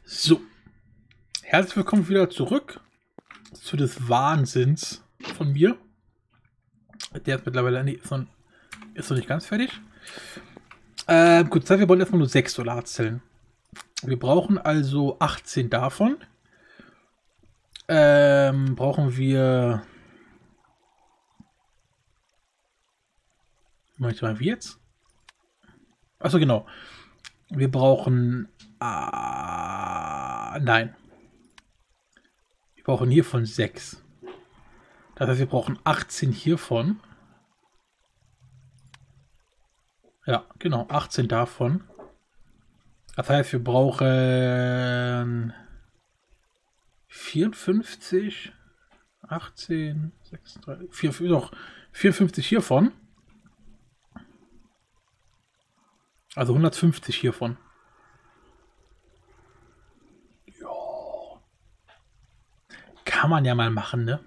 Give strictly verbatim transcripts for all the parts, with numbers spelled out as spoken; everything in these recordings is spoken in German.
So, herzlich willkommen wieder zurück zu des Wahnsinns von mir. Der ist mittlerweile nicht, ist, noch, ist noch nicht ganz fertig. Äh, gut, wir wollen erstmal nur sechs Solarzellen. Wir brauchen also achtzehn davon. Ähm, brauchen wir... Manchmal wie jetzt? Achso, genau. Wir brauchen... Ah, nein. Wir brauchen hiervon sechs. Das heißt, wir brauchen achtzehn hiervon. Ja, genau, achtzehn davon. Das heißt, wir brauchen vierundfünfzig, achtzehn, sechsunddreißig, vier, doch, vierundfünfzig hiervon. Also hundertfünfzig hiervon. Ja. Kann man ja mal machen, ne?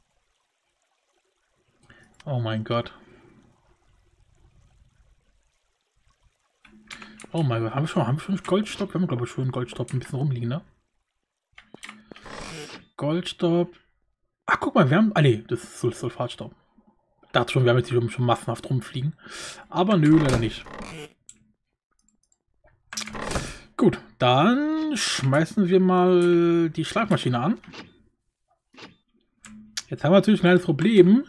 Oh mein Gott. Oh mein Gott, haben wir schon, haben wir schon Goldstopp? Wir haben, glaube ich, schon Goldstopp ein bisschen rumliegen, ne? Goldstopp. Ach, guck mal, wir haben... Ah, nee, das ist Sul Sulfatstopp. Ich dachte schon, wir haben jetzt hier schon massenhaft rumfliegen. Aber nö, leider nicht. Gut, dann schmeißen wir mal die Schlafmaschine an. Jetzt haben wir natürlich ein kleines Problem.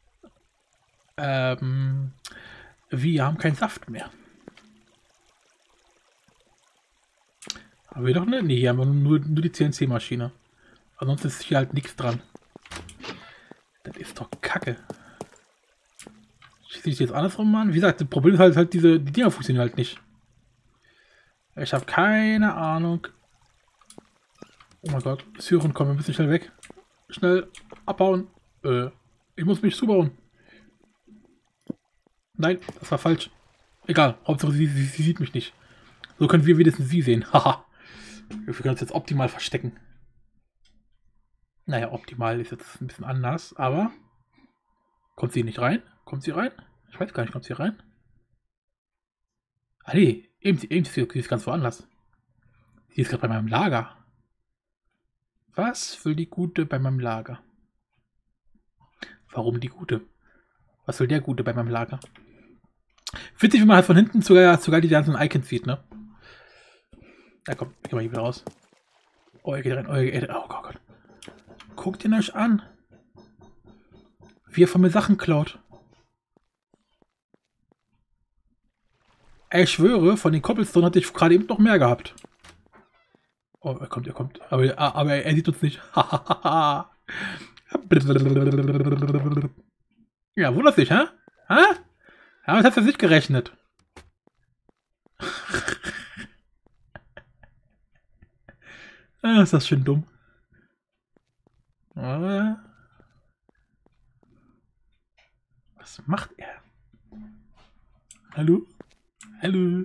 Ähm, wir haben keinen Saft mehr. Haben wir doch nicht? Nee, hier haben wir nur, nur die C N C-Maschine. Ansonsten ist hier halt nichts dran. Das ist doch Kacke. Schieße ich jetzt andersrum an? Wie gesagt, das Problem ist halt, halt diese, die Dinger funktionieren halt nicht. Ich habe keine Ahnung. Oh mein Gott, Syren, komm, wir müssen schnell weg. Schnell abbauen. Äh, ich muss mich zubauen. Nein, das war falsch. Egal, Hauptsache sie, sie, sie sieht mich nicht. So können wir wenigstens sie sehen. Haha. Wir können uns jetzt optimal verstecken. Naja, optimal ist jetzt ein bisschen anders, aber... Kommt sie nicht rein? Kommt sie rein? Ich weiß gar nicht, kommt sie rein? Ah nee, eben, eben ist sie ist ganz woanders. Sie ist gerade bei meinem Lager. Was will die Gute bei meinem Lager? Warum die Gute? Was will der Gute bei meinem Lager? Witzig, wie man halt von hinten sogar, sogar die ganzen Icons sieht, ne? Da kommt, geh mal hier wieder raus. Oh, er geht rein, oh, er geht rein. Oh Gott, Gott. Guckt ihn euch an. Wie er von mir Sachen klaut. Ich schwöre, von den Cobblestone hatte ich gerade eben noch mehr gehabt. Oh, er kommt, er kommt. Aber, aber er sieht uns nicht. Ja, wundert sich, hä? Hä? Ja, was hat er sich gerechnet? Ah, ist das schön dumm. Aber was macht er? Hallo? Hallo?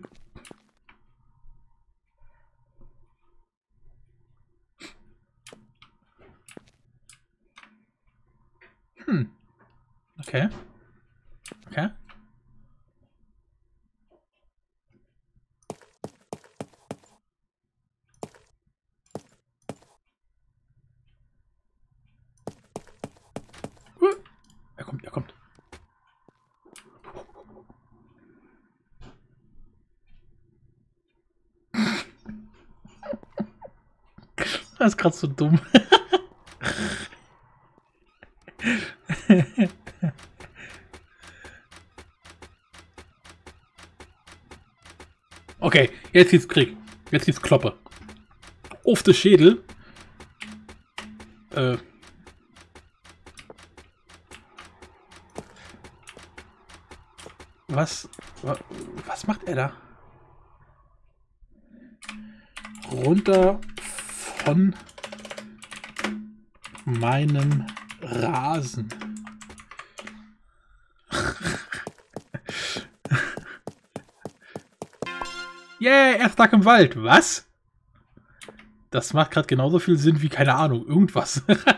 Hm. Okay. Okay. Er kommt, er kommt. Das ist gerade so dumm. Okay, jetzt geht's Krieg. Jetzt geht's Kloppe. Auf den Schädel. Äh. Was? Was macht er da? Runter von meinem Rasen. Yeah, erster Tag im Wald. Was? Das macht gerade genauso viel Sinn wie, keine Ahnung, irgendwas.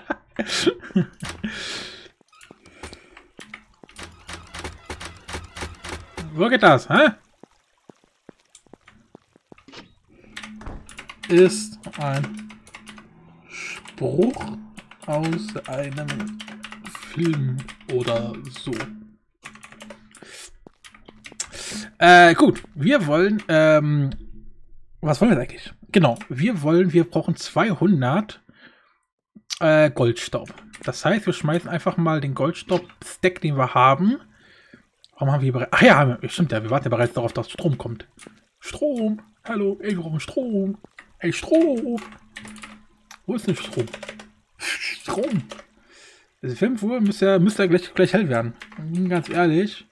Wo geht das, hä? Ist ein Spruch aus einem Film oder so. Äh, gut, wir wollen, ähm, was wollen wir eigentlich? Genau, wir wollen, wir brauchen zweihundert äh, Goldstaub. Das heißt, wir schmeißen einfach mal den Goldstaub-Stack, den wir haben. Warum haben wir bereits, ach ja, stimmt ja, wir warten ja bereits darauf, dass Strom kommt. Strom, hallo, ey, wir brauchen Strom. Ey, Strom. Wo ist denn Strom? Strom. Es ist fünf Uhr, müsste ja, müsste ja gleich, gleich hell werden. Ganz ehrlich.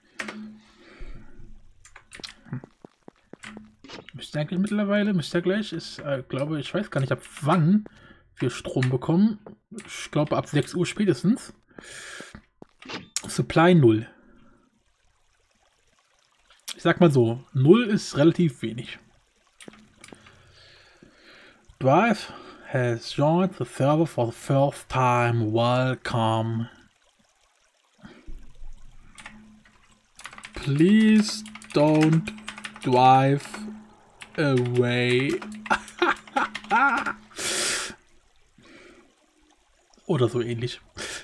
Müsste eigentlich mittlerweile, müsste ja gleich, ist, äh, glaube ich, weiß gar nicht, ab wann wir Strom bekommen. Ich glaube, ab sechs Uhr spätestens. Supply null. Ich sag mal so, null ist relativ wenig. Drive has joined the server for the first time. Welcome. Please don't drive away. Oder so ähnlich.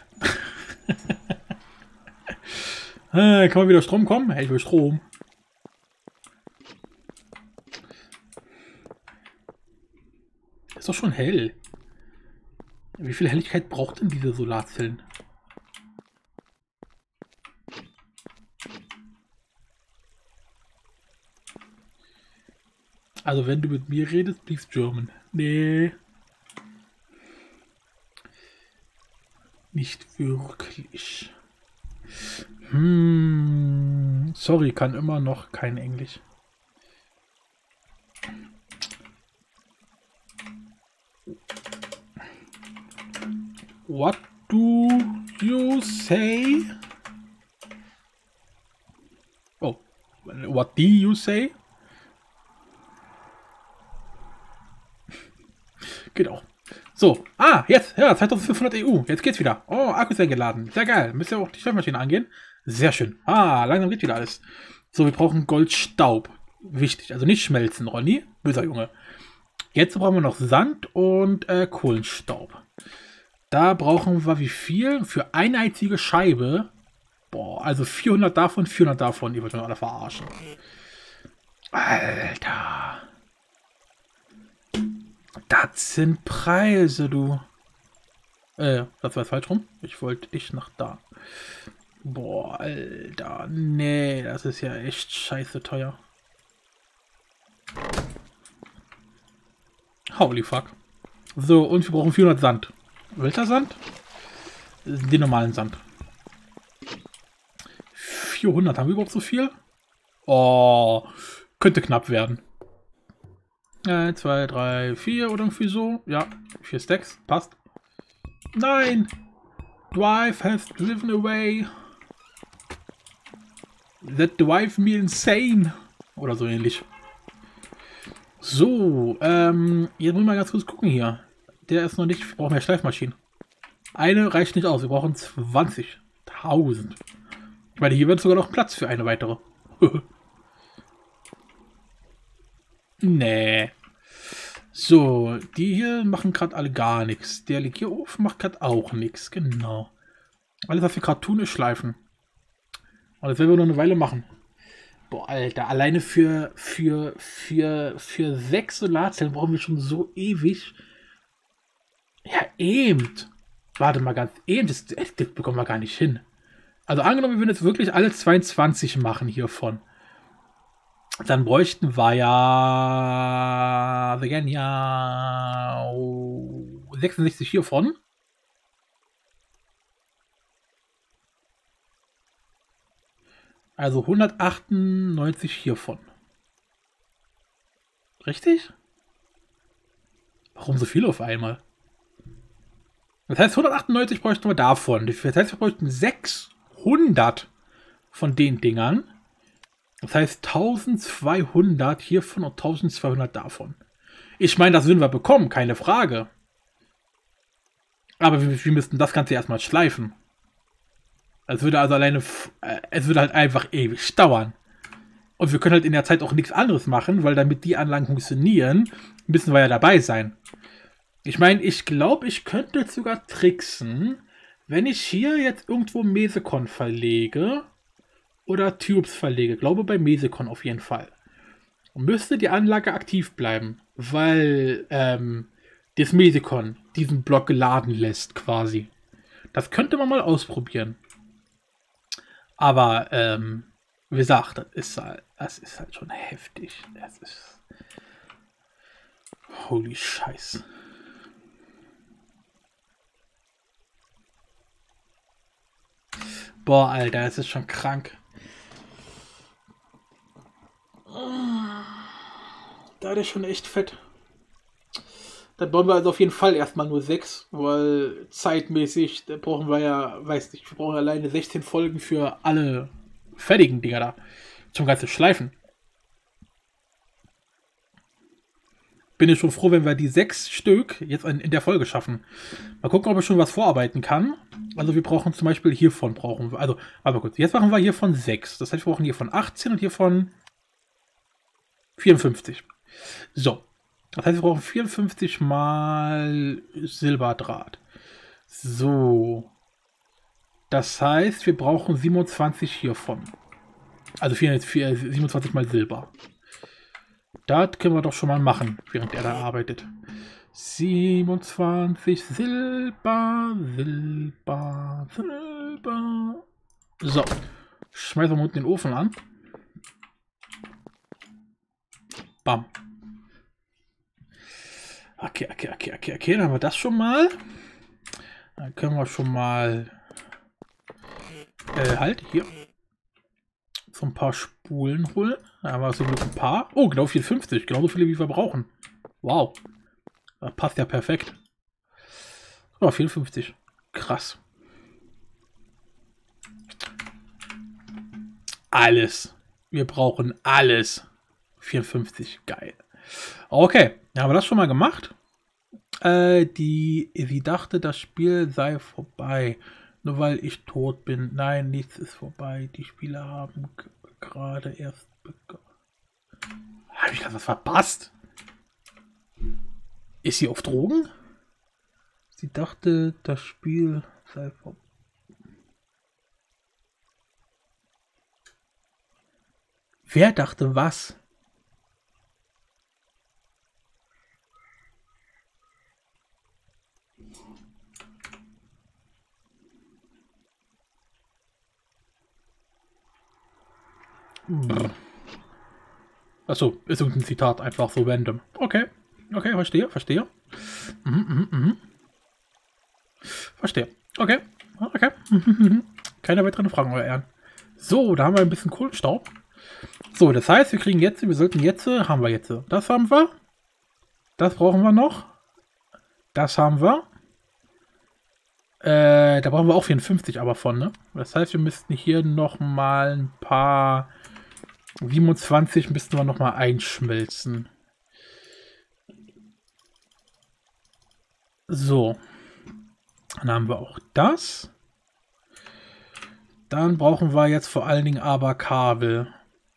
äh, kann man wieder Strom kommen? Hey, ich will Strom. Ist doch schon hell. Wie viel Helligkeit braucht denn diese Solarzellen? Also wenn du mit mir redest, please German. Nee. Nicht wirklich. Hm. Sorry, kann immer noch kein Englisch. What do you say? Oh, what do you say? Geht auch. So, ah, jetzt, ja, zweitausendfünfhundert E U. Jetzt geht's wieder. Oh, Akku ist eingeladen. Sehr geil. Müsst ihr auch die Schreibmaschine angehen? Sehr schön. Ah, langsam geht wieder alles. So, wir brauchen Goldstaub. Wichtig. Also nicht schmelzen, Ronny. Böser Junge. Jetzt brauchen wir noch Sand und äh, Kohlenstaub. Da brauchen wir wie viel? Für eine einzige Scheibe. Boah, also vierhundert davon, vierhundert davon. Ihr wollt mich alle verarschen. Alter. Das sind Preise, du. Äh, das war falsch rum. Ich wollte dich nach da. Boah, Alter. Nee, das ist ja echt scheiße teuer. Holy fuck. So, und wir brauchen vierhundert Sand. Welcher Sand? Den normalen Sand. vierhundert. Haben wir überhaupt so viel? Oh, könnte knapp werden. eins, zwei, drei, vier oder irgendwie so. Ja, vier Stacks. Passt. Nein! Drive has driven away. That drive me insane. Oder so ähnlich. So, ähm, jetzt muss ich mal ganz kurz gucken hier. Der ist noch nicht, wir brauchen mehr Schleifmaschinen. Eine reicht nicht aus, wir brauchen zwanzigtausend. Ich meine, hier wird sogar noch Platz für eine weitere. Nee. So, die hier machen gerade alle gar nichts. Der Legierofen macht gerade auch nichts, genau. Alles, was wir gerade tun, ist schleifen. Und das werden wir noch eine Weile machen. Boah, Alter, alleine für, für, für, für sechs Solarzellen brauchen wir schon so ewig. Ja, eben. Warte mal ganz, eben, das, das bekommen wir gar nicht hin. Also angenommen, wir würden jetzt wirklich alle zweiundzwanzig machen hiervon. Dann bräuchten wir ja, again, ja sechsundsechzig hiervon. Also hundertachtundneunzig hiervon. Richtig? Warum so viel auf einmal? Das heißt, hundertachtundneunzig bräuchten wir davon. Das heißt, wir bräuchten sechshundert von den Dingern. Das heißt, eintausendzweihundert hiervon und eintausendzweihundert davon. Ich meine, das würden wir bekommen, keine Frage. Aber wir, wir müssten das Ganze erstmal schleifen. Es würde also alleine, äh, es würde halt einfach ewig dauern. Und wir können halt in der Zeit auch nichts anderes machen, weil damit die Anlagen funktionieren, müssen wir ja dabei sein. Ich meine, ich glaube, ich könnte jetzt sogar tricksen, wenn ich hier jetzt irgendwo Mesecon verlege oder Tubes verlege. Ich glaube bei Mesecon auf jeden Fall. Und müsste die Anlage aktiv bleiben, weil ähm, das Mesecon diesen Block geladen lässt quasi. Das könnte man mal ausprobieren. Aber, ähm, wie gesagt, das ist halt, das ist halt schon heftig. Das ist... Holy Scheiß. Boah, Alter, das ist schon krank. Da ist schon echt fett. Dann bauen wir also auf jeden Fall erstmal nur sechs, weil zeitmäßig, da brauchen wir ja, weiß nicht, wir brauchen alleine sechzehn Folgen für alle fertigen Dinger da. Zum ganzen Schleifen. Bin ich schon froh, wenn wir die sechs Stück jetzt in, in der Folge schaffen. Mal gucken, ob ich schon was vorarbeiten kann. Also wir brauchen zum Beispiel hiervon brauchen wir, also, aber gut, jetzt machen wir hier von sechs. Das heißt, wir brauchen hier von achtzehn und hier von vierundfünfzig. So. Das heißt, wir brauchen vierundfünfzig mal Silberdraht. So. Das heißt, wir brauchen siebenundzwanzig hiervon. Also siebenundzwanzig mal Silber. Das können wir doch schon mal machen, während er da arbeitet. siebenundzwanzig Silber, Silber, Silber. So. Schmeißen wir unten den Ofen an. Bam. Okay, okay, okay, okay, okay. Dann haben wir das schon mal. Dann können wir schon mal... Äh, halt, hier. So ein paar Spulen holen. Da haben wir so ein paar. Oh, genau vierundfünfzig. Genauso viele, wie wir brauchen. Wow. Das passt ja perfekt. Oh, vierundfünfzig. Krass. Alles. Wir brauchen alles. vierundfünfzig. Geil. Okay. Ja, haben wir das schon mal gemacht? Äh, die, sie dachte, das Spiel sei vorbei. Nur weil ich tot bin. Nein, nichts ist vorbei. Die Spieler haben gerade erst begonnen. Habe ich gerade was verpasst? Ist sie auf Drogen? Sie dachte, das Spiel sei vorbei. Wer dachte was? Achso, ist irgendein Zitat, einfach so random. Okay, okay, verstehe, verstehe. Mhm, mhm, mhm. Verstehe. Okay, okay. Keine weiteren Fragen, euer Ehren. So, da haben wir ein bisschen Kohlenstaub. So, das heißt, wir kriegen jetzt, wir sollten jetzt, haben wir jetzt. Das haben wir. Das brauchen wir noch. Das haben wir. Äh, da brauchen wir auch vierundfünfzig aber von, ne? Das heißt, wir müssten hier noch mal ein paar... siebenundzwanzig müssten wir noch mal einschmelzen. So. Dann haben wir auch das. Dann brauchen wir jetzt vor allen Dingen aber Kabel.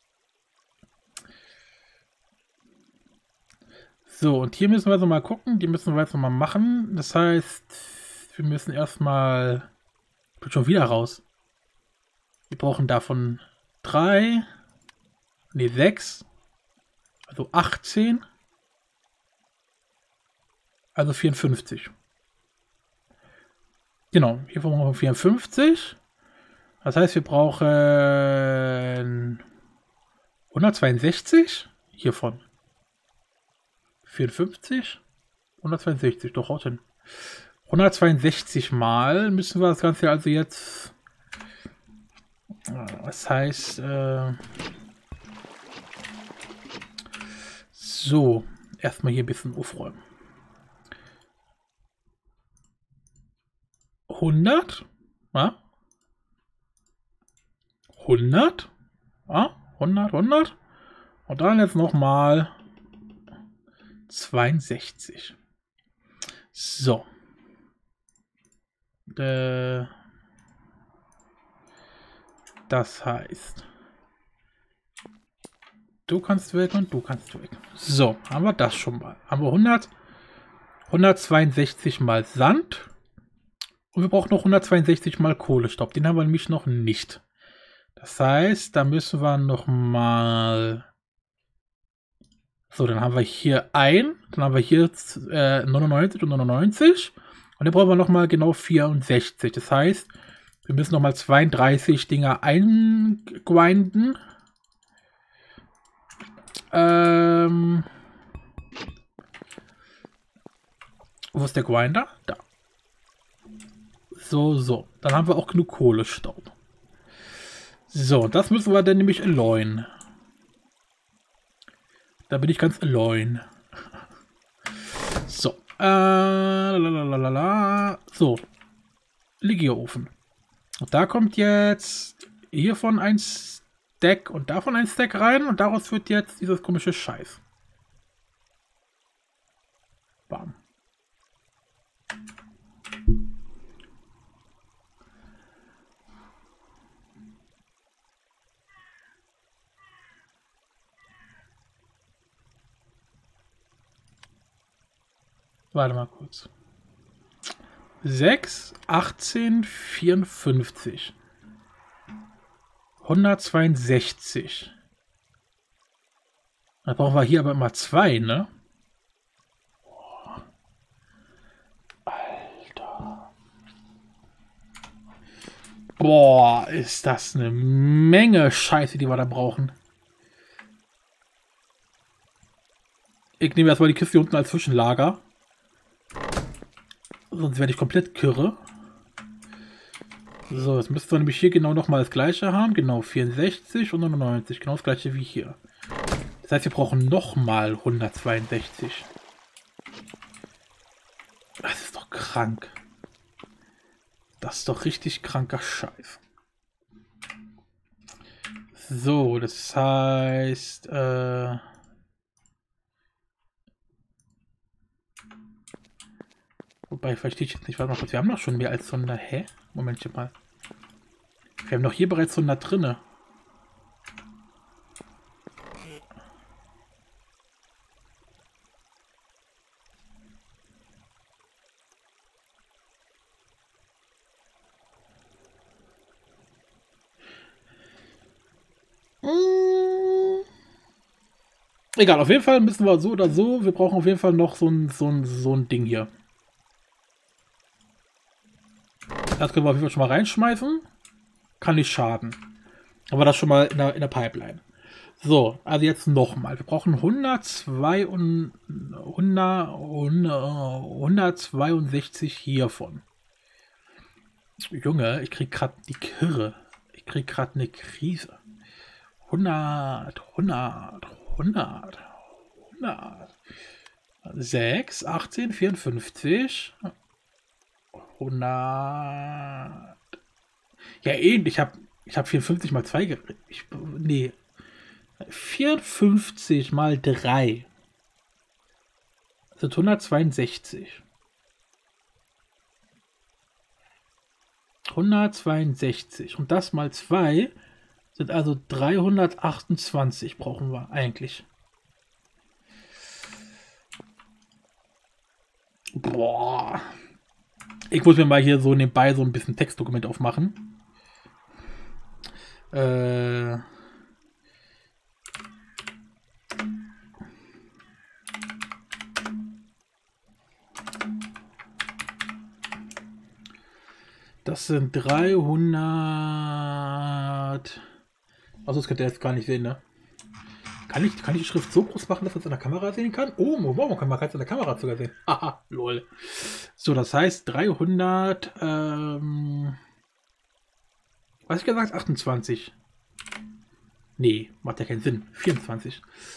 So, und hier müssen wir so mal gucken. Die müssen wir jetzt noch mal machen. Das heißt, wir müssen erstmal... Ich bin schon wieder raus. Wir brauchen davon drei... Ne, sechs. Also achtzehn. Also vierundfünfzig. Genau, hier brauchen wir vierundfünfzig. Das heißt, wir brauchen hundertzweiundsechzig hiervon. vierundfünfzig. hundertzweiundsechzig, doch haut hin. hundertzweiundsechzig mal müssen wir das Ganze also jetzt... Das heißt... Äh So, erstmal hier ein bisschen aufräumen. hundert? Ja? hundert? Ja? hundert, hundert? Und dann jetzt nochmal zweiundsechzig. So. Äh, das heißt... du kannst weg und du kannst weg. So, haben wir das schon mal. Haben wir hundert, hundertzweiundsechzig mal Sand. Und wir brauchen noch hundertzweiundsechzig mal Kohlestaub. Den haben wir nämlich noch nicht. Das heißt, da müssen wir noch mal... So, dann haben wir hier ein. Dann haben wir hier äh, neunundneunzig und neunundneunzig. Und dann brauchen wir noch mal genau vierundsechzig. Das heißt, wir müssen noch mal zweiunddreißig Dinger eingrinden. Ähm... Wo ist der Grinder? Da. So, so. Dann haben wir auch genug Kohlestaub. So, das müssen wir dann nämlich alloyen. Da bin ich ganz alloyen. So. Äh, lalalala. So. Legierofen. Und da kommt jetzt hiervon ein Stack und davon ein Stack rein. Und daraus wird jetzt dieses komische Scheiß. Bam. Warte mal kurz. sechs, achtzehn, vierundfünfzig. hundertzweiundsechzig. Da brauchen wir hier aber immer zwei, ne? Boah. Alter. Boah, ist das eine Menge Scheiße, die wir da brauchen. Ich nehme erstmal die Kiste hier unten als Zwischenlager. Sonst werde ich komplett kirre. So, jetzt müssten wir nämlich hier genau nochmal das gleiche haben. Genau, vierundsechzig und neunundneunzig. Genau das gleiche wie hier. Das heißt, wir brauchen nochmal hundertzweiundsechzig. Das ist doch krank. Das ist doch richtig kranker Scheiß. So, das heißt... Äh Wobei, verstehe ich jetzt nicht. Warte mal kurz, wir haben doch schon mehr als hundert. Hä? Momentchen mal. Wir haben doch hier bereits hundert drinne. Hm. Egal, auf jeden Fall müssen wir so oder so. Wir brauchen auf jeden Fall noch so ein, so ein, so ein Ding hier. Das können wir auf jeden Fall schon mal reinschmeißen. Kann nicht schaden. Aber das schon mal in der, in der Pipeline. So, also jetzt nochmal. Wir brauchen hundertzwei und hundert, hundertzweiundsechzig hiervon. Junge, ich krieg gerade die Kirre. Ich krieg gerade eine Krise. hundert, hundert, hundert, hundert. sechs, achtzehn, vierundfünfzig. hundert. Ja, eben, ich habe ich hab vierundfünfzig mal zwei gerechnet. Nee. vierundfünfzig mal drei. Das sind hundertzweiundsechzig. hundertzweiundsechzig. Und das mal zwei sind also dreihundertachtundzwanzig brauchen wir eigentlich. Boah. Ich muss mir mal hier so nebenbei so ein bisschen Textdokument aufmachen. Äh... Das sind dreihundert... Also das könnt ihr jetzt gar nicht sehen, ne? Kann ich, kann ich die Schrift so groß machen, dass man es in der Kamera sehen kann? Oh, wow, man kann es in der Kamera sogar sehen. Haha, lol. So, das heißt dreihundert... Ähm, was ich gesagt? achtundzwanzig. Nee, macht ja keinen Sinn. vierundzwanzig.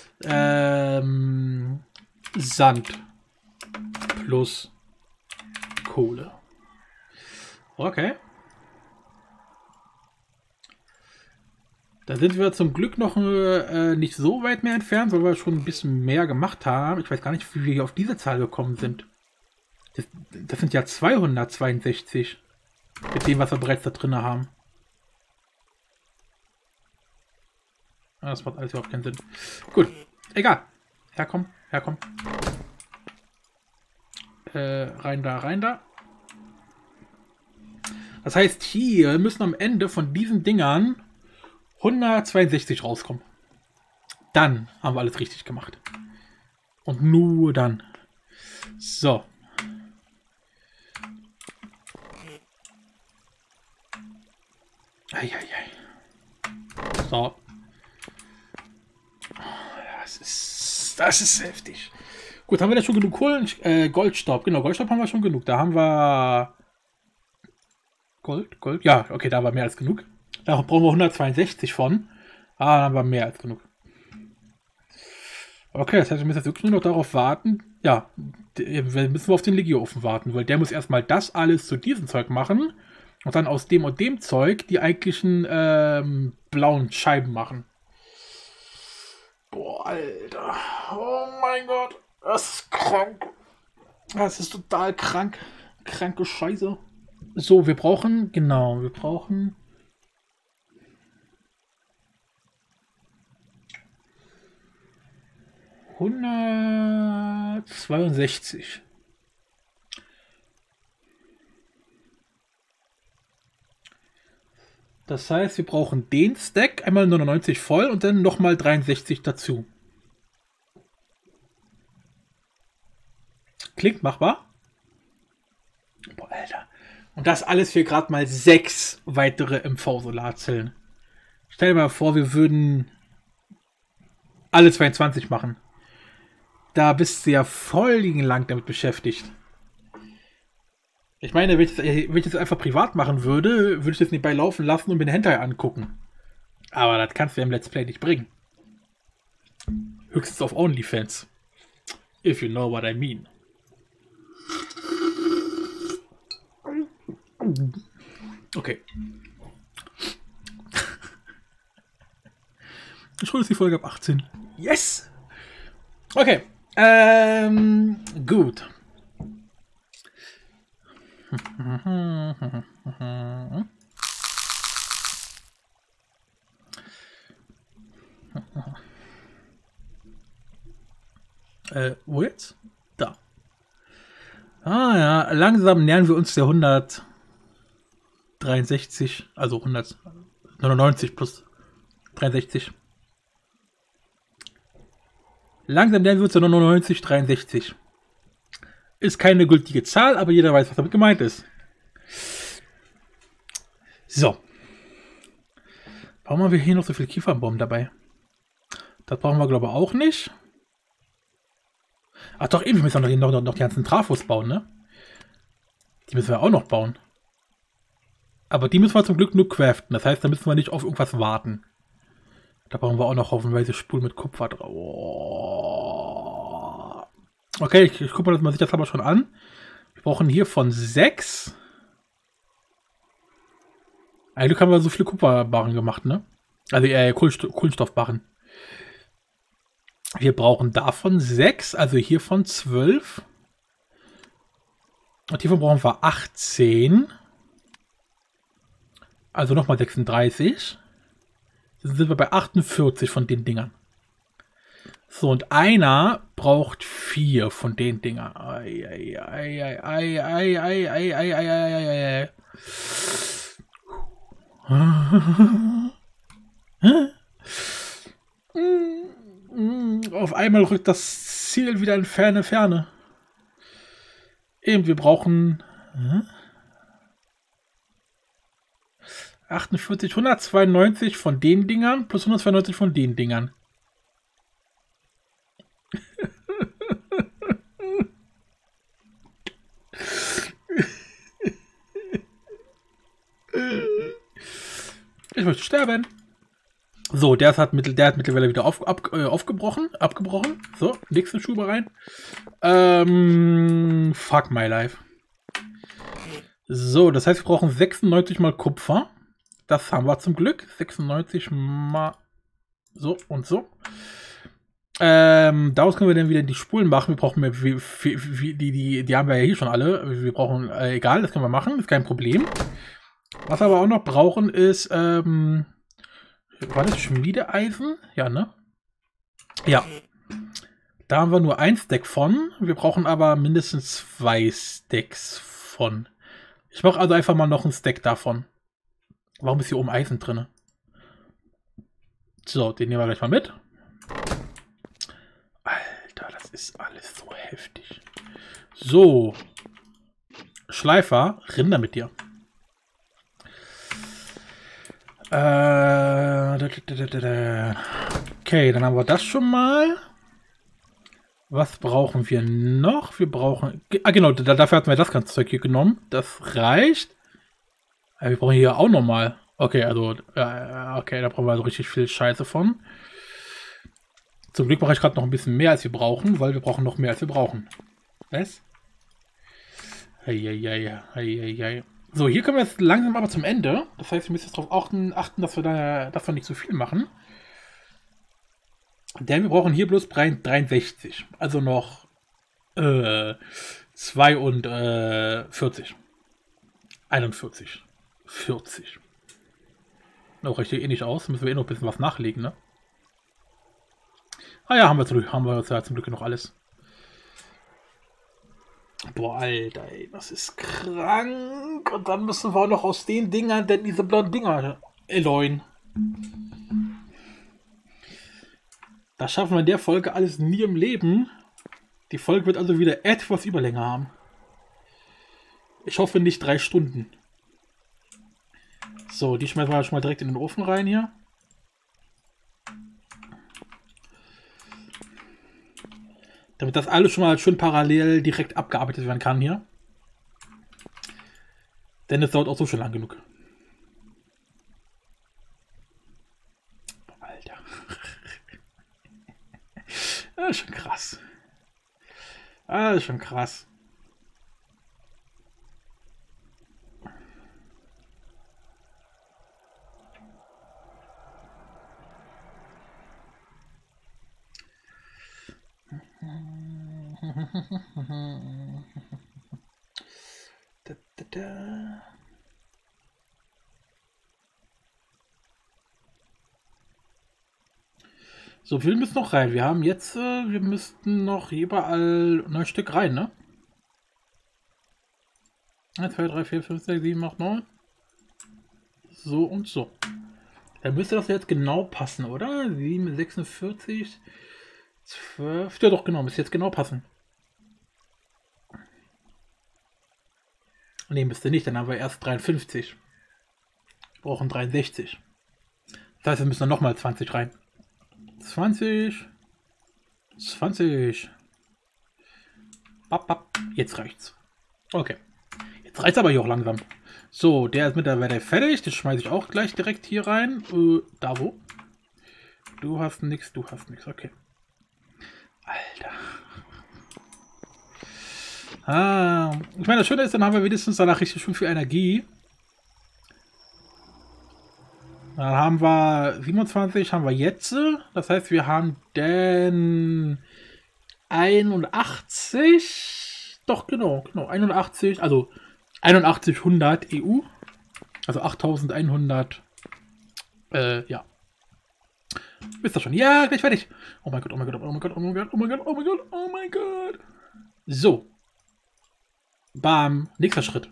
Ähm, Sand. Plus Kohle. Okay. Da sind wir zum Glück noch äh, nicht so weit mehr entfernt, weil wir schon ein bisschen mehr gemacht haben. Ich weiß gar nicht, wie wir hier auf diese Zahl gekommen sind. Das, das sind ja zweihundertzweiundsechzig. Mit dem, was wir bereits da drin haben. Das macht alles überhaupt keinen Sinn. Gut, egal. Herkommen, herkommen. Äh, rein da, rein da. Das heißt, hier müssen am Ende von diesen Dingern hundertzweiundsechzig rauskommen. Dann haben wir alles richtig gemacht. Und nur dann. So. Eieiei. So. Das ist, das ist heftig. Gut, haben wir da schon genug Kohlen? Äh, Goldstaub. Genau, Goldstaub haben wir schon genug. Da haben wir Gold, Gold. Ja, okay, da war mehr als genug. Da brauchen wir hundertzweiundsechzig von. Ah, da haben wir mehr als genug. Okay, das heißt, wir müssen jetzt wirklich nur noch darauf warten. Ja, wir müssen auf den Legio-Ofen warten, weil der muss erstmal das alles zu diesem Zeug machen und dann aus dem und dem Zeug die eigentlichen ähm, blauen Scheiben machen. Boah, Alter. Oh mein Gott. Das ist krank. Das ist total krank. Kranke Scheiße. So, wir brauchen, genau, wir brauchen hundertzweiundsechzig. Das heißt, wir brauchen den Stack, einmal neunundneunzig voll und dann nochmal dreiundsechzig dazu. Klingt machbar. Boah, Alter. Und das alles für gerade mal sechs weitere M V-Solarzellen. Stell dir mal vor, wir würden alle zweiundzwanzig machen. Da bist du ja voll lang damit beschäftigt. Ich meine, wenn ich, das, wenn ich das einfach privat machen würde, würde ich das nebenbei laufen lassen und mir den Hentai angucken. Aber das kannst du ja im Let's Play nicht bringen. Höchstens auf OnlyFans. If you know what I mean. Okay. Ich hole jetzt die Folge ab achtzehn. Yes! Okay. Ähm, gut. äh, wo jetzt? Da. Ah ja, langsam nähern wir uns der hundertdreiundsechzig, also hundertneunundneunzig plus dreiundsechzig. Langsam nähern wir uns der neunundneunzig, dreiundsechzig. Ist keine gültige Zahl, aber jeder weiß, was damit gemeint ist. So. Warum haben wir hier noch so viele Kiefernbomben dabei? Das brauchen wir, glaube ich, auch nicht. Ach doch, eben, wir müssen noch, noch, noch die ganzen Trafos bauen, ne? Die müssen wir auch noch bauen. Aber die müssen wir zum Glück nur craften. Das heißt, da müssen wir nicht auf irgendwas warten. Da brauchen wir auch noch hoffenweise Spulen mit Kupfer drauf. Oh. Okay, ich, ich gucke mal, dass man sich das aber schon an. Wir brauchen hier von sechs. Eigentlich haben wir so viele Kupferbarren gemacht, ne? Also äh, Kohlensto Kohlenstoffbarren. Wir brauchen davon sechs, also hiervon zwölf. Und hiervon brauchen wir achtzehn. Also nochmal sechsunddreißig. Dann sind wir bei achtundvierzig von den Dingern. So, und einer braucht vier von den Dingern. Ei, ei, ei, ei, ei, ei, ei, ei, ei, ei, ei. Auf einmal rückt das Ziel wieder in ferne Ferne. Eben, wir brauchen achtundvierzig, hundertzweiundneunzig von den Dingern plus hundertzweiundneunzig von den Dingern. Ich möchte sterben. So, der hat, mittel, der hat mittlerweile wieder auf, ab, äh, aufgebrochen. Abgebrochen. So, nächste Schuhe rein. Ähm, fuck my life. So, das heißt, wir brauchen sechsundneunzig mal Kupfer. Das haben wir zum Glück. sechsundneunzig mal so und so. Ähm, daraus können wir dann wieder die Spulen machen. Wir brauchen mehr, wie, wie, wie, die, die, die haben wir ja hier schon alle. Wir brauchen, äh, egal, das können wir machen, ist kein Problem. Was wir aber auch noch brauchen ist, ähm, War das Schmiedeeisen? Ja, ne? Ja. Da haben wir nur ein Stack von. Wir brauchen aber mindestens zwei Stacks von. Ich mache also einfach mal noch einen Stack davon. Warum ist hier oben Eisen drin? So, den nehmen wir gleich mal mit. Alter, das ist alles so heftig. So. Schleifer, Rinder mit dir. Äh, okay, dann haben wir das schon mal. Was brauchen wir noch? Wir brauchen... Ah, genau, dafür hatten wir das ganze Zeug hier genommen. Das reicht. Ja, wir brauchen hier auch nochmal. Okay, also... Äh, okay, da brauchen wir also richtig viel Scheiße von. Zum Glück mache ich gerade noch ein bisschen mehr, als wir brauchen, weil wir brauchen noch mehr, als wir brauchen. Was? Eieiei, eieiei. So, hier kommen wir jetzt langsam aber zum Ende. Das heißt, wir müssen jetzt darauf achten, achten dass wir da dass wir nicht so viel machen. Denn wir brauchen hier bloß dreiundsechzig. Also noch äh, zweiundvierzig. einundvierzig. vierzig. Oh, reicht hier eh nicht aus. Müssen wir eh noch ein bisschen was nachlegen, ne? Ah ja, haben wir, zum, haben wir ja zum Glück noch alles. Boah, Alter, ey, das ist krank. Und dann müssen wir auch noch aus den Dingern denn diese blauen Dinger erläuen. Das schaffen wir in der Folge alles nie im Leben. Die Folge wird also wieder etwas Überlänge haben. Ich hoffe nicht drei Stunden. So, die schmeißen wir schon mal direkt in den Ofen rein hier. Damit das alles schon mal schön parallel direkt abgearbeitet werden kann hier. Denn es dauert auch so schon lang genug. Alter. Das ist schon krass. Das ist schon krass. Da, da, da. So, wir müssen noch rein. Wir haben jetzt, äh, wir müssten noch überall neun Stück rein, ne? eins, zwei, drei, vier, fünf, sechs, sieben, acht, neun. So und so. Dann müsste das jetzt genau passen, oder? sieben, sechsundvierzig, zwölf. Ja doch, genau, müsste jetzt genau passen. Ne, müsste nicht, dann haben wir erst dreiundfünfzig. Wir brauchen dreiundsechzig. Das heißt, wir müssen dann nochmal zwanzig rein. zwanzig. zwanzig. Bap, bap. Jetzt reicht's. Okay. Jetzt reicht's aber hier auch langsam. So, der ist mittlerweile fertig. Das schmeiße ich auch gleich direkt hier rein. Äh, da wo? Du hast nichts, du hast nichts. Okay. Alter. Ah, ich meine, das Schöne ist, dann haben wir wenigstens danach richtig schön viel Energie. Dann haben wir siebenundzwanzig, haben wir jetzt. Das heißt, wir haben den einundachtzig. Doch, genau, genau. einundachtzig, also einundachtzig hundert E U. Also achttausendeinhundert. Äh, ja. Ist das schon? Ja, gleich fertig. Oh mein Gott, oh mein Gott, oh mein Gott, oh mein Gott, oh mein Gott, oh mein Gott, oh mein Gott. So. Bam. Nächster Schritt.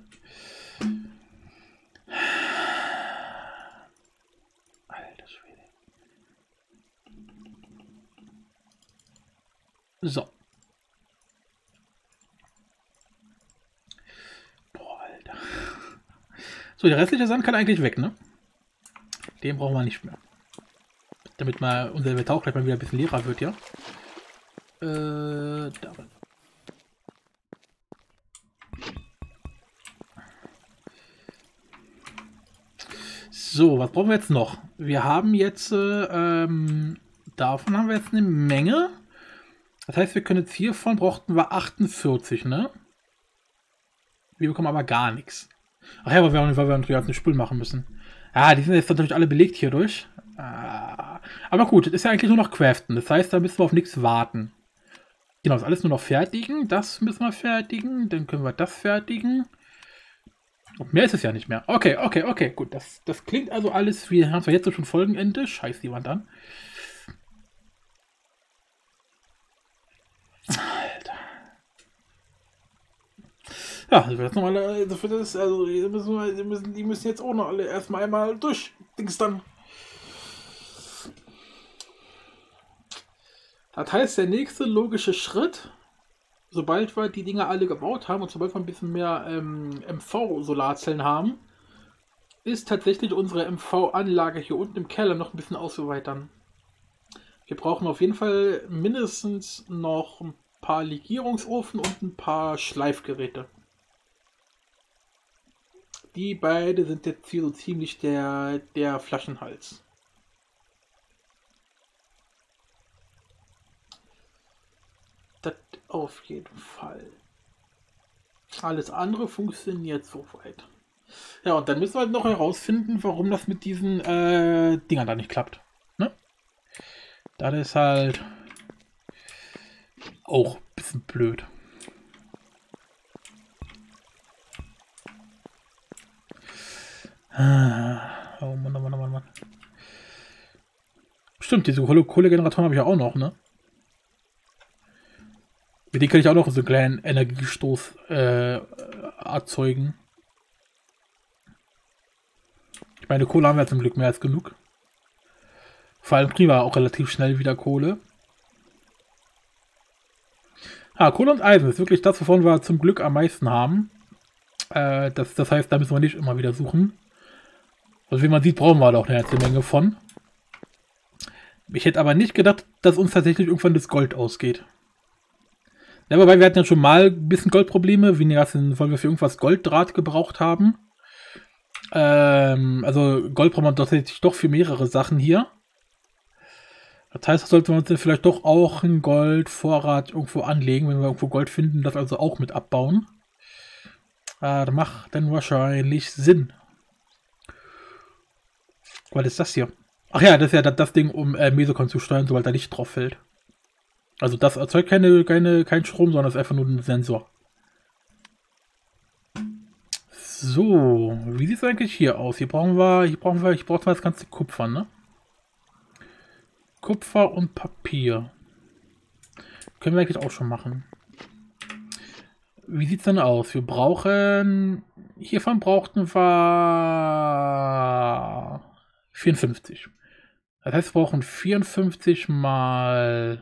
Alter Schwede. So. Boah, Alter. So, der restliche Sand kann eigentlich weg, ne? Den brauchen wir nicht mehr. Damit mal unser Inventar auch gleich mal wieder ein bisschen leerer wird, ja? Äh, darin. So, was brauchen wir jetzt noch? Wir haben jetzt, ähm, davon haben wir jetzt eine Menge. Das heißt, wir können jetzt hiervon brauchten wir achtundvierzig, ne? Wir bekommen aber gar nichts. Ach ja, weil wir, weil wir natürlich eine Spül machen müssen. Ja, die sind jetzt natürlich alle belegt hierdurch. Aber gut, das ist ja eigentlich nur noch Craften. Das heißt, da müssen wir auf nichts warten. Genau, das ist alles nur noch fertigen. Das müssen wir fertigen. Dann können wir das fertigen. Und mehr ist es ja nicht mehr. Okay, okay, okay, gut. Das, das klingt also alles, wir haben zwar jetzt schon Folgenende. Scheiß jemand an. Alter. Ja, also für das normale, also für das, also die müssen, die müssen, die müssen jetzt auch noch alle erstmal einmal durch. Dings dann. Das heißt, der nächste logische Schritt, sobald wir die Dinger alle gebaut haben und sobald wir ein bisschen mehr ähm, M V-Solarzellen haben, ist tatsächlich unsere M V-Anlage hier unten im Keller noch ein bisschen auszuweitern. Wir brauchen auf jeden Fall mindestens noch ein paar Legierungsofen und ein paar Schleifgeräte. Die beide sind jetzt hier so ziemlich der, der Flaschenhals. Das auf jeden Fall. Alles andere funktioniert soweit. Ja, und dann müssen wir halt noch herausfinden, warum das mit diesen äh, Dingern da nicht klappt. Ne? Das ist halt auch ein bisschen blöd. Ah, oh Mann, oh Mann, oh Mann, oh Mann. Stimmt, diese Kohlegeneratoren habe ich ja auch noch, ne? Mit denen kann ich auch noch so einen kleinen Energiestoß äh, erzeugen. Ich meine, Kohle haben wir zum Glück mehr als genug. Vor allem kriegen wir auch relativ schnell wieder Kohle. Ah, Kohle und Eisen ist wirklich das, wovon wir zum Glück am meisten haben. Äh, das, das heißt, da müssen wir nicht immer wieder suchen. Also wie man sieht, brauchen wir doch eine ganze Menge von. Ich hätte aber nicht gedacht, dass uns tatsächlich irgendwann das Gold ausgeht. Ja, wobei wir hatten ja schon mal ein bisschen Goldprobleme, weniger sind, weil wir für irgendwas Golddraht gebraucht haben. Ähm, also Gold braucht man tatsächlich doch für mehrere Sachen hier. Das heißt, da sollten wir uns vielleicht doch auch einen Goldvorrat irgendwo anlegen, wenn wir irgendwo Gold finden, das also auch mit abbauen. Äh, das macht dann wahrscheinlich Sinn. Was ist das hier? Ach ja, das ist ja das, das Ding, um äh, Mesokon zu steuern, sobald da Licht drauf fällt. Also das erzeugt keine, keine, keinen Strom, sondern ist einfach nur ein Sensor. So, wie sieht es eigentlich hier aus? Hier brauchen wir, hier brauchen wir, ich brauche das ganze Kupfer, ne? Kupfer und Papier. Können wir eigentlich auch schon machen. Wie sieht es denn aus? Wir brauchen, hiervon brauchten wir vierundfünfzig. Das heißt, wir brauchen vierundfünfzig mal...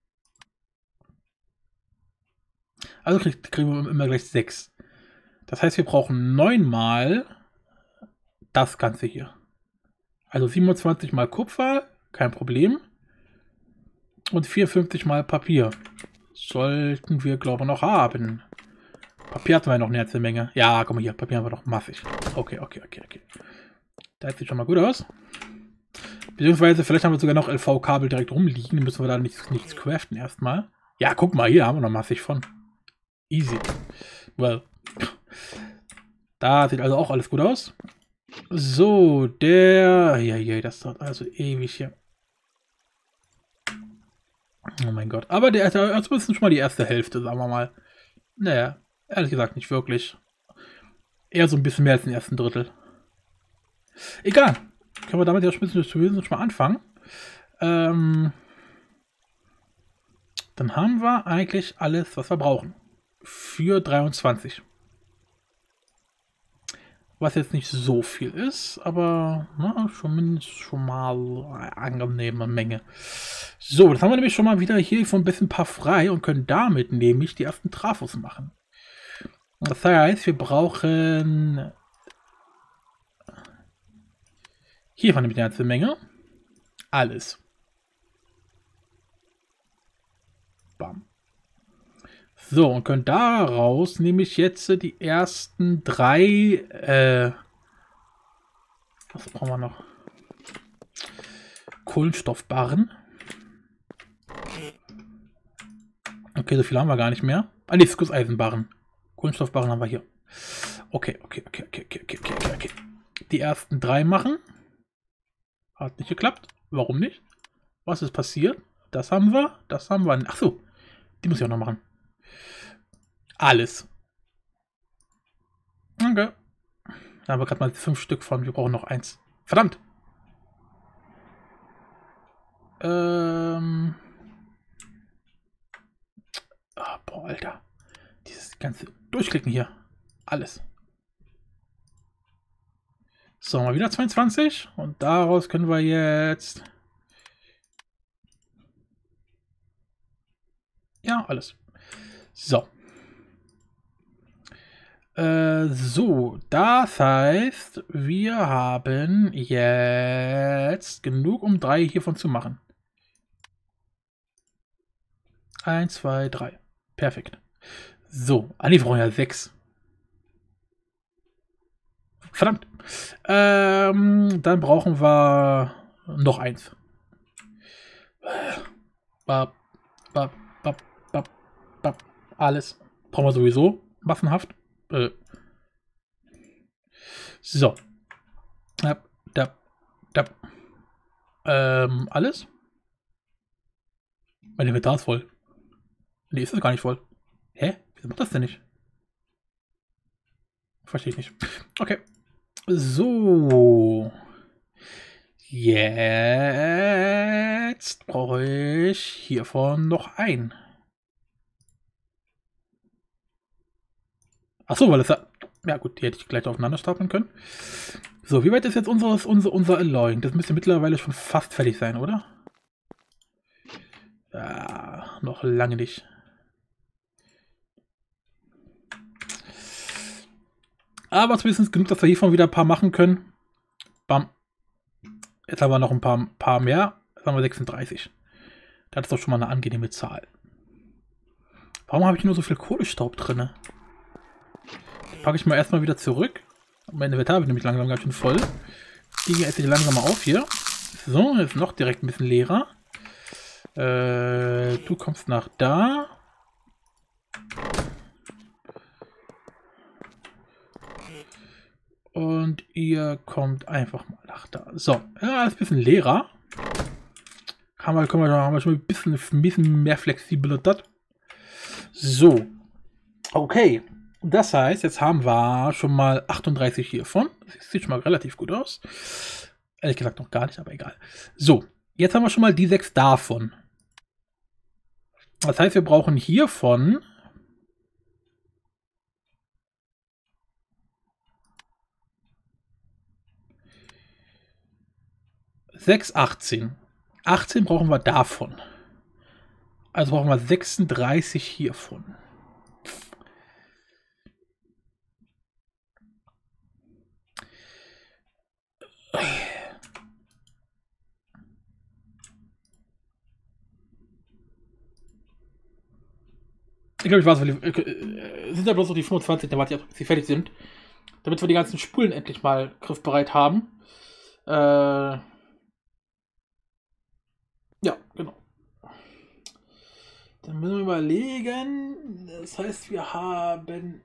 Also kriegen, kriegen wir immer gleich sechs. Das heißt, wir brauchen neun mal das Ganze hier. Also siebenundzwanzig mal Kupfer, kein Problem. Und vierundfünfzig mal Papier. Sollten wir, glaube ich, noch haben. Papier hatten wir noch eine ganze Menge. Ja, guck mal hier, Papier haben wir noch massig. Okay, okay, okay, okay. Das sieht schon mal gut aus. Beziehungsweise, vielleicht haben wir sogar noch L V-Kabel direkt rumliegen. Dann müssen wir da nichts, nichts craften erstmal. Ja, guck mal, hier haben wir noch massig von. Easy. Well. Da sieht also auch alles gut aus. So, der... Ja, ja, das dauert also ewig hier. Oh mein Gott. Aber der ist ja zumindest schon mal die erste Hälfte, sagen wir mal. Naja, ehrlich gesagt nicht wirklich. Eher so ein bisschen mehr als den ersten Drittel. Egal. Können wir damit ja schon schon mal anfangen. Ähm, dann haben wir eigentlich alles, was wir brauchen. Für dreiundzwanzig. Was jetzt nicht so viel ist, aber na, schon, schon mal eine angenehme Menge. So, das haben wir nämlich schon mal wieder hier von ein bisschen paar frei und können damit nämlich die ersten Trafos machen. Das heißt, wir brauchen hier von nämlich eine ganze Menge. Alles. Bam. So, und können daraus nämlich jetzt die ersten drei, äh, was brauchen wir noch? Kohlenstoffbarren. Okay, so viel haben wir gar nicht mehr. Ah, ne, Gusseisenbarren. Kohlenstoffbarren haben wir hier. Okay, okay, okay, okay, okay, okay, okay, okay. Die ersten drei machen. Hat nicht geklappt. Warum nicht? Was ist passiert? Das haben wir. Das haben wir. Ach so, die muss ich auch noch machen. Alles. Okay. Da haben wir gerade mal fünf Stück von. Wir brauchen noch eins. Verdammt! Ähm. Oh, boah, Alter. Dieses ganze Durchklicken hier. Alles. So, mal wieder zweiundzwanzig. Und daraus können wir jetzt... Ja, alles. So. Äh, so, das heißt, wir haben jetzt genug, um drei hiervon zu machen. Eins, zwei, drei. Perfekt. So, ah, die brauchen ja sechs. Verdammt. Ähm, dann brauchen wir noch eins. Bap, bap, bap, bap, bap. Alles. Brauchen wir sowieso massenhaft. Äh. So. Dap, dap, dap. Ähm, alles? Mein Inventar ist voll. Nee, ist das gar nicht voll. Hä? Wieso macht das denn nicht? Verstehe ich nicht. Okay. So. Jetzt brauche ich hiervon noch ein. Achso, weil das ja... Ja gut, die hätte ich gleich aufeinander stapeln können. So, wie weit ist jetzt unseres, unser, unser Alloying? Das müsste mittlerweile schon fast fertig sein, oder? Ja, noch lange nicht. Aber zumindest genug, dass wir hiervon wieder ein paar machen können. Bam. Jetzt haben wir noch ein paar, paar mehr. Jetzt haben wir sechsunddreißig. Das ist doch schon mal eine angenehme Zahl. Warum habe ich nur so viel Kohlestaub drin? Packe ich mal erstmal wieder zurück. Mein Inventar wird nämlich langsam ganz schön voll. Die hier esse ich langsam mal auf hier. So, jetzt noch direkt ein bisschen leerer. Äh, du kommst nach da. Und ihr kommt einfach mal nach da. So, ja, ist ein bisschen leerer. Haben wir, können wir, haben wir schon ein bisschen, ein bisschen mehr Flexibilität. So. Okay. Das heißt, jetzt haben wir schon mal achtunddreißig hiervon. Das sieht schon mal relativ gut aus. Ehrlich gesagt noch gar nicht, aber egal. So, jetzt haben wir schon mal die sechs davon. Das heißt, wir brauchen hiervon sechs, achtzehn. achtzehn brauchen wir davon. Also brauchen wir sechsunddreißig hiervon. Ich glaube, ich weiß, weil die, äh, sind ja bloß noch die fünfundzwanzig, da warte ich, ob sie fertig sind. Damit wir die ganzen Spulen endlich mal griffbereit haben. Äh, ja, genau. Dann müssen wir überlegen. Das heißt, wir haben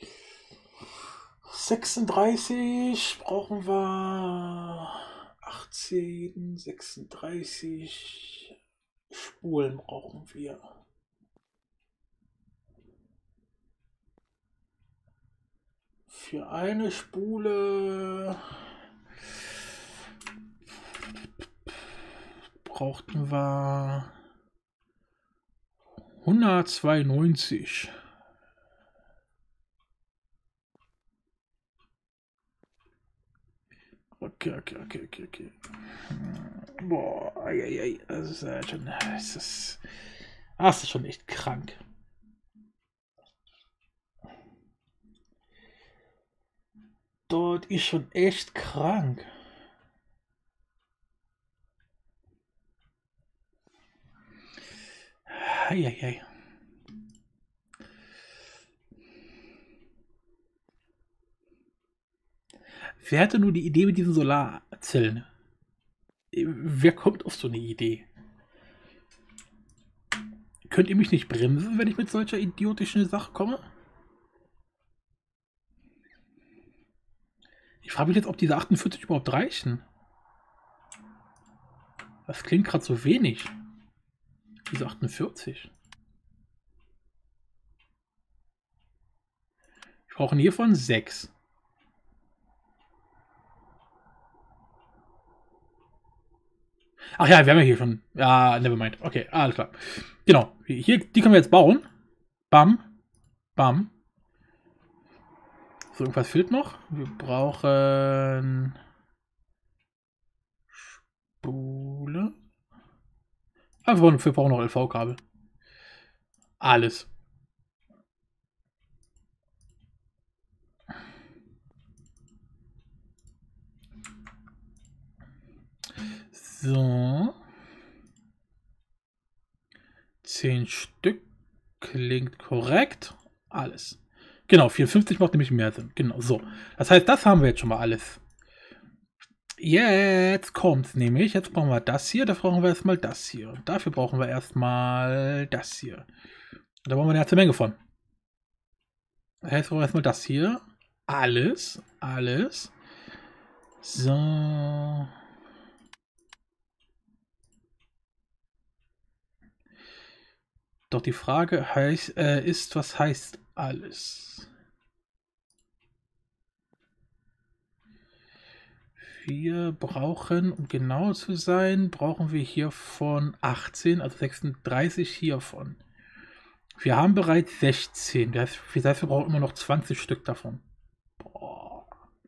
sechsunddreißig, brauchen wir achtzehn, sechsunddreißig Spulen brauchen wir. Für eine Spule brauchten wir hundertzweiundneunzig. Okay, okay, okay, okay, okay. Boah, ei, ei, ei. Das ist ja schon. Das ist, das ist schon echt krank. Dort ist schon echt krank. Ei, ei, ei. Wer hatte nur die Idee mit diesen Solarzellen? Wer kommt auf so eine Idee? Könnt ihr mich nicht bremsen, wenn ich mit solcher idiotischen Sache komme? Ich frage mich jetzt, ob diese achtundvierzig überhaupt reichen. Das klingt gerade so wenig. Diese achtundvierzig. Wir brauchen hiervon sechs. Ach ja, wir haben ja hier schon. Ja, nevermind. Okay, alles klar. Genau. Hier, die können wir jetzt bauen. Bam. Bam. So, irgendwas fehlt noch. Wir brauchen Spule. Ah, wir brauchen noch L V-Kabel. Alles. So. Zehn Stück. Klingt korrekt. Alles. Genau, vierundfünfzig macht nämlich mehr Sinn. Genau, so. Das heißt, das haben wir jetzt schon mal alles. Jetzt kommt's nämlich. Jetzt brauchen wir das hier. Da brauchen wir erstmal das hier. Und dafür brauchen wir erstmal das hier. Und da brauchen wir eine ganze Menge von. Das heißt, wir brauchen erstmal das hier. Alles. Alles. So. Doch die Frage heißt, äh, ist, was heißt alles? Wir brauchen, um genau zu sein, brauchen wir hiervon achtzehn, also sechsunddreißig hiervon. Wir haben bereits sechzehn, das heißt, wir brauchen immer noch zwanzig Stück davon. Boah.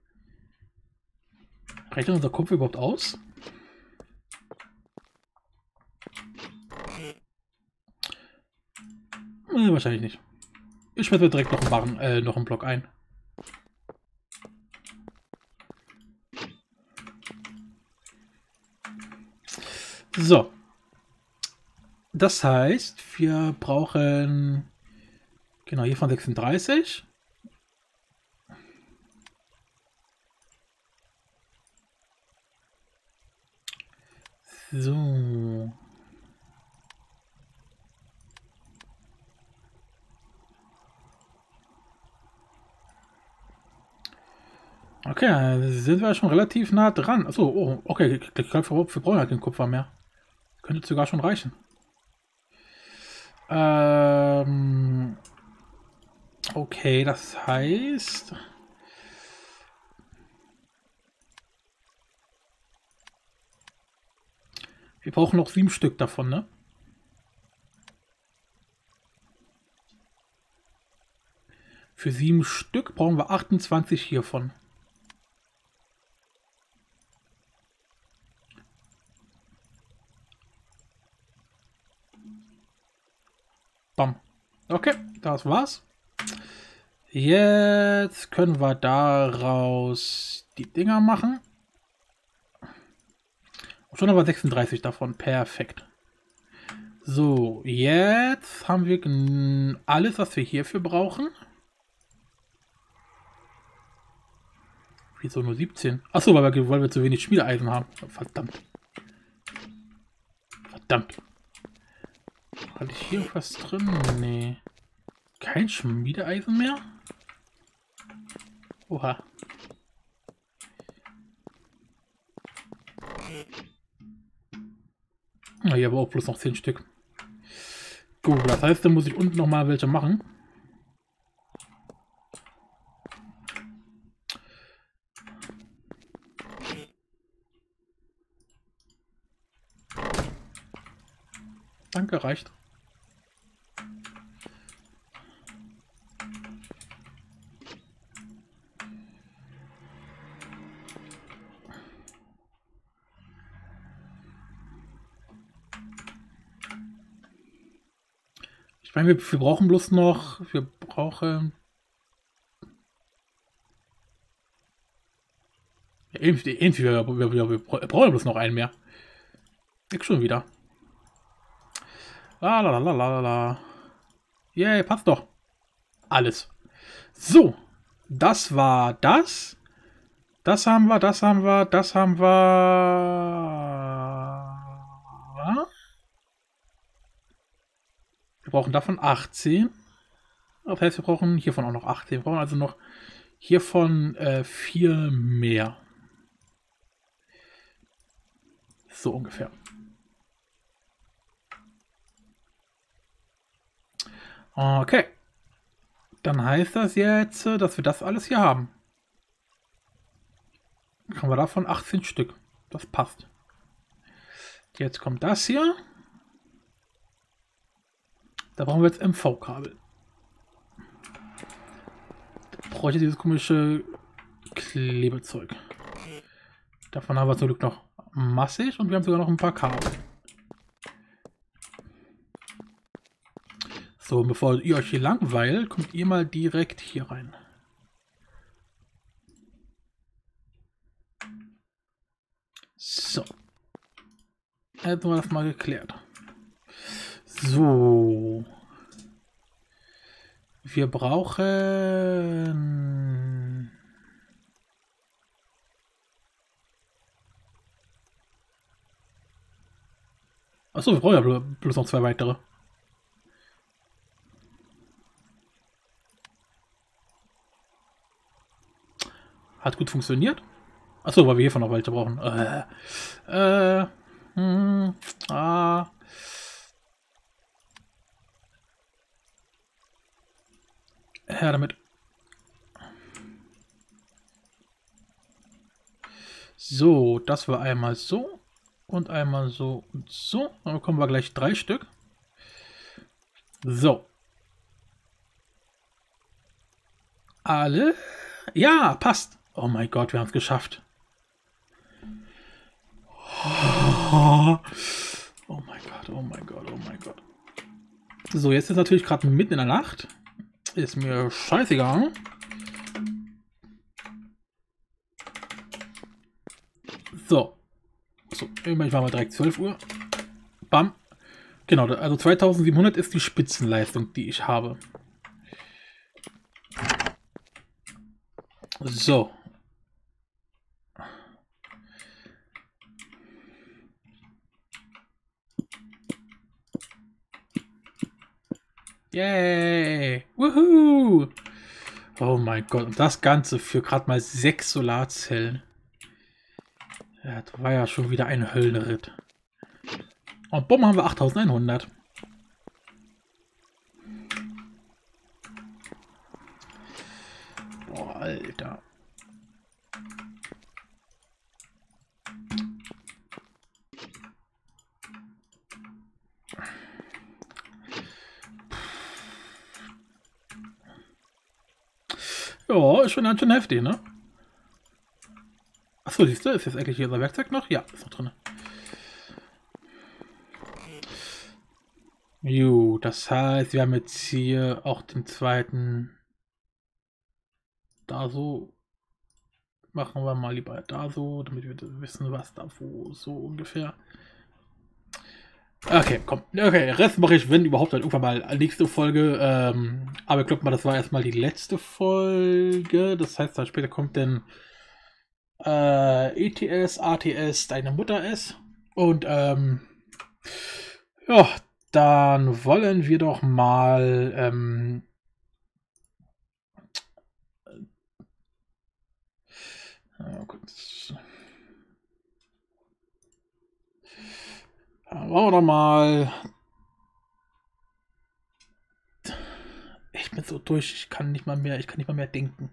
Rechnet unser Kopf überhaupt aus? Nee, wahrscheinlich nicht. Ich schmeiße mir direkt noch einen, Barren, äh, noch einen Block ein. So. Das heißt, wir brauchen genau hiervon sechsunddreißig. So. Okay, sind wir schon relativ nah dran. Achso, oh, okay, ich glaube, wir brauchen halt kein Kupfer mehr. Könnte sogar schon reichen. Ähm, okay, das heißt... Wir brauchen noch sieben Stück davon, ne? Für sieben Stück brauchen wir achtundzwanzig hiervon. Bam. Okay, das war's. Jetzt können wir daraus die Dinger machen. Und schon aber sechsunddreißig davon. Perfekt. So, jetzt haben wir alles, was wir hierfür brauchen. Wieso nur siebzehn? Achso, weil wir, weil wir zu wenig Schmiedeeisen haben. Verdammt. Verdammt. Hatte ich hier was drin? Nee. Kein Schmiedeeisen mehr? Oha. Na, hier aber auch bloß noch zehn Stück. Gut, das heißt, dann muss ich unten noch mal welche machen. Danke, reicht. Ich meine, wir, wir brauchen bloß noch, wir brauchen ja, irgendwie, irgendwie wir, wir, wir, wir brauchen bloß noch einen mehr. Ich schon wieder. La la la la la. Yay, passt doch. Alles. So, das war das. Das haben wir, das haben wir, das haben wir. Wir brauchen davon achtzehn. Das heißt, wir brauchen hiervon auch noch achtzehn. Wir brauchen also noch hiervon äh, vier mehr. So ungefähr. Okay. Dann heißt das jetzt, dass wir das alles hier haben. Dann haben wir davon achtzehn Stück. Das passt. Jetzt kommt das hier. Da brauchen wir jetzt M V-Kabel. Da brauche ich dieses komische Klebezeug. Davon haben wir zum Glück noch massig und wir haben sogar noch ein paar Kabel. So, bevor ihr euch hier langweilt, kommt ihr mal direkt hier rein. So. Jetzt haben wir das mal geklärt. So. Wir brauchen... Achso, wir brauchen ja bloß noch zwei weitere. Hat gut funktioniert. Achso, weil wir hiervon noch welche brauchen. Äh, äh, hm, ah. Ja, damit. So, das war einmal so und einmal so und so. Dann bekommen wir gleich drei Stück. So. Alle? Ja, passt. Oh mein Gott, wir haben es geschafft. Oh. Oh mein Gott, oh mein Gott, oh mein Gott. So, jetzt ist natürlich gerade mitten in der Nacht. Ist mir scheißegal. So. So, ich mache mal direkt zwölf Uhr. Bam. Genau, also zweitausendsiebenhundert ist die Spitzenleistung, die ich habe. So. Yay! Woohoo! Oh mein Gott, und das Ganze für gerade mal sechs Solarzellen. Ja, das war ja schon wieder ein Höllenritt. Und bumm, haben wir achttausendeinhundert. Boah, Alter. Ja, ist schon ganz schön heftig, ne? Achso, siehst du, ist jetzt eigentlich hier unser Werkzeug noch? Ja, ist noch drin. Jo, das heißt, wir haben jetzt hier auch den zweiten. Da so. Machen wir mal lieber da so, damit wir wissen, was da wo so ungefähr. Okay, komm. Okay, Rest mache ich, wenn überhaupt, dann irgendwann mal nächste Folge. Ähm, aber ich glaube mal, das war erstmal die letzte Folge. Das heißt, dann später kommt dann äh, E T S, A T S, deine Mutter ist. Und ähm, ja, dann wollen wir doch mal ähm, ja, kurz. Dann wollen wir doch mal. Ich bin so durch, ich kann nicht mal mehr, ich kann nicht mal mehr denken.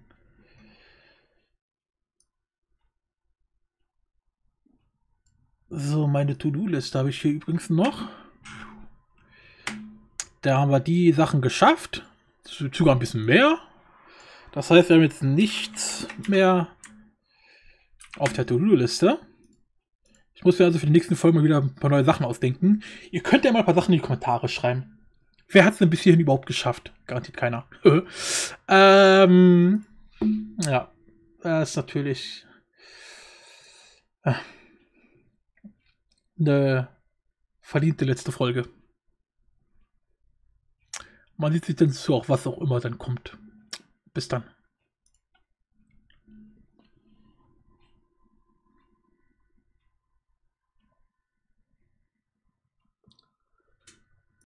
So, meine To-Do-Liste habe ich hier übrigens noch. Da haben wir die Sachen geschafft. Sogar ein bisschen mehr. Das heißt, wir haben jetzt nichts mehr auf der To-Do-Liste. Ich muss mir also für die nächsten Folgen mal wieder ein paar neue Sachen ausdenken. Ihr könnt ja mal ein paar Sachen in die Kommentare schreiben. Wer hat es denn bis hierhin überhaupt geschafft? Garantiert keiner. ähm, ja, das ist natürlich äh, eine verdiente letzte Folge. Man sieht sich dann zu, auch was auch immer dann kommt. Bis dann.